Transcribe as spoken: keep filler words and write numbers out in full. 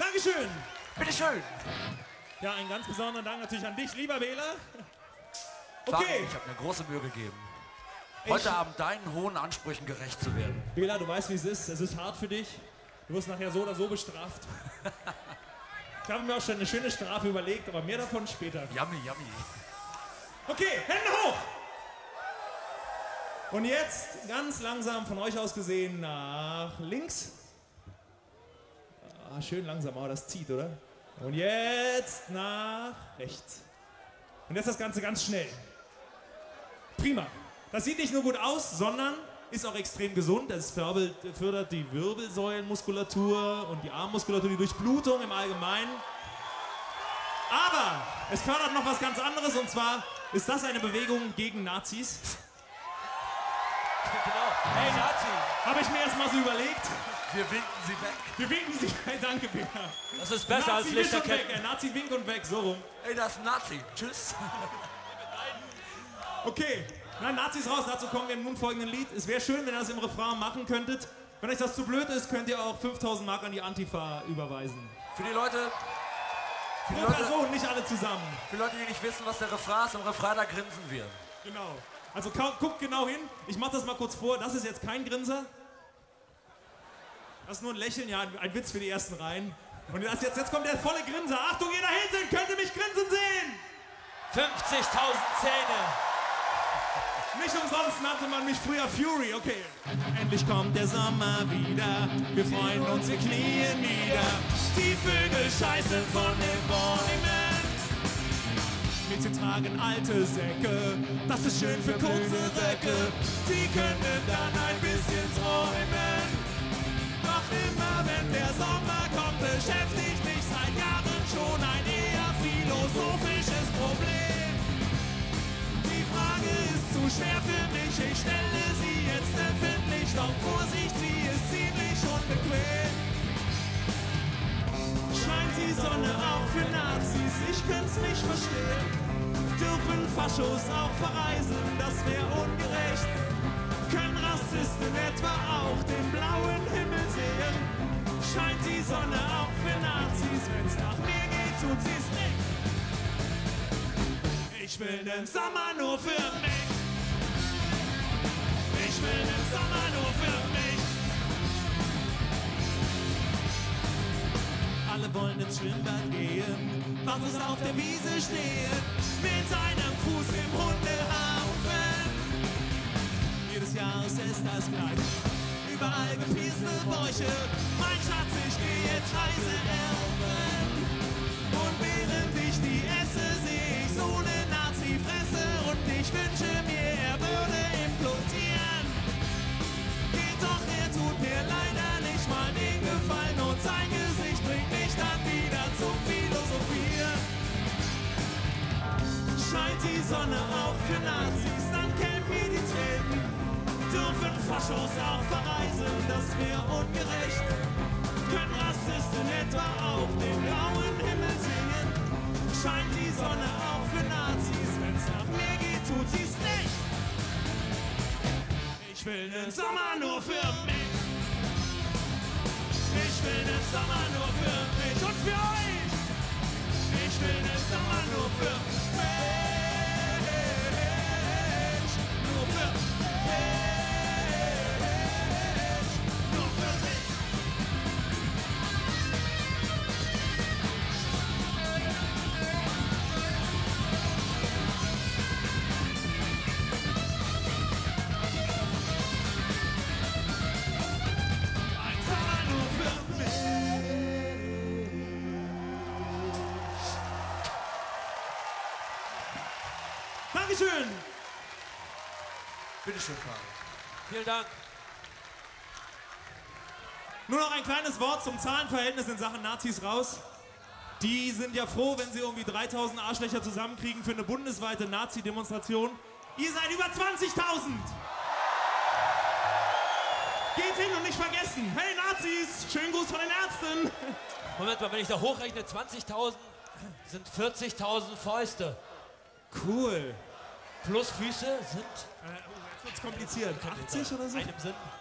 Dankeschön. Bitteschön. Ja, einen ganz besonderen Dank natürlich an dich, lieber Wähler. Danke, Okay. ich habe mir große Mühe gegeben, heute Ich- Abend deinen hohen Ansprüchen gerecht zu werden. Wähler, du weißt, wie es ist. Es ist hart für dich. Du wirst nachher so oder so bestraft. Ich habe mir auch schon eine schöne Strafe überlegt, aber mehr davon später. Yummy, yummy. Okay, Hände hoch! Und jetzt ganz langsam von euch aus gesehen nach links. Ah, schön langsam, aber das zieht, oder? Und jetzt nach rechts. Und jetzt das Ganze ganz schnell. Prima. Das sieht nicht nur gut aus, sondern ist auch extrem gesund. Es fördert, fördert die Wirbelsäulenmuskulatur und die Armmuskulatur, die Durchblutung im Allgemeinen. Aber es fördert noch was ganz anderes, und zwar ist das eine Bewegung gegen Nazis. Genau. Hey, Nazi! Habe ich mir erst mal so überlegt. Wir winken sie weg. Wir winken sie. Danke, Peter. Das ist besser als Nazi wisch und weg. Lichterketten. Ein Nazi wink und weg, so rum. Ey, das ist ein Nazi. Tschüss. Okay, nein, Nazis raus, dazu kommen wir im nun folgenden Lied. Es wäre schön, wenn ihr das im Refrain machen könntet. Wenn euch das zu blöd ist, könnt ihr auch fünftausend Mark an die Antifa überweisen. Für die Leute, für die Pro Leute, Person, nicht alle zusammen. für Leute, die nicht wissen, was der Refrain ist, im Refrain, da grinsen wir. Genau. Also kau- guckt genau hin. Ich mach das mal kurz vor. Das ist jetzt kein Grinser. Das ist nur ein Lächeln, ja, ein, ein Witz für die ersten Reihen. Und das jetzt, jetzt kommt der volle Grinser. Achtung, ihr da hinten, könnt ihr mich grinsen sehen? fünfzigtausend Zähne. Nicht umsonst nannte man mich früher Fury, okay. Endlich kommt der Sommer wieder, wir freuen uns, wir knien nieder. Die Vögel scheißen von den Bäumen. Mädchen tragen alte Säcke, das ist schön für kurze Röcke. Die können dann ein bisschen träumen. Doch immer wenn der Sommer kommt, beschäftigt mich seit Jahren schon ein eher philosophisches Problem. Die Frage ist zu schwer für mich, ich stelle sie jetzt empfindlich, doch Vorsicht, sie ist ziemlich unbequem. Scheint die Sonne auch für Nazis, ich könnte's nicht verstehen. Dürfen Faschos auch verreisen, das wäre ungerecht. Können Rassisten etwa auch den blauen Himmel sehen? Scheint die Sonne auch für Nazis, wenn's nach mir geht, tut sie's nicht. Ich will den Sommer nur für mich. Ich will den Sommer nur für mich. Alle wollen ins Schwimmbad gehen, barfuß auf der Wiese stehen, mit einem Fuß im Hundehaufen. Jedes Jahr ist es das gleich, überall gepierste Bäuche. Mein Schatz, ich geh jetzt Reise erben. Und während ich die esse, seh ich so ne Nazi-Fresse. Und ich wünsche mir, er würde implodieren. Geht doch, er tut mir leider nicht mal den Gefallen. Und sein Gesicht bringt mich dann wieder zum Philosophieren. Scheint die Sonne auch für Nazis, dann kämen mir die Tränen. Dürfen Faschos auch verreisen, das wäre ungerecht. Können Rassisten etwa auch den blauen Himmel sehen? Scheint die Sonne auch für Nazis, wenn's nach mir geht, tut sie's nicht. Ich will den Sommer nur für mich. Ich will den Sommer nur für mich und für euch. Ich will den Sommer nur für mich. Nur für mich. Nur für mich. Ein Sommer nur für mich. Dankeschön. Bitteschön, Karl. Vielen Dank. Nur noch ein kleines Wort zum Zahlenverhältnis in Sachen Nazis raus. Die sind ja froh, wenn sie irgendwie dreitausend Arschlöcher zusammenkriegen für eine bundesweite Nazi-Demonstration. Ihr seid über zwanzigtausend. Geht hin und nicht vergessen. Hey Nazis, schönen Gruß von den Ärzten. Moment mal, wenn ich da hochrechne, zwanzigtausend sind vierzigtausend Fäuste. Cool. Plus Füße sind Äh, oh, jetzt wird's kompliziert. achtzig oder so? einem Sinn.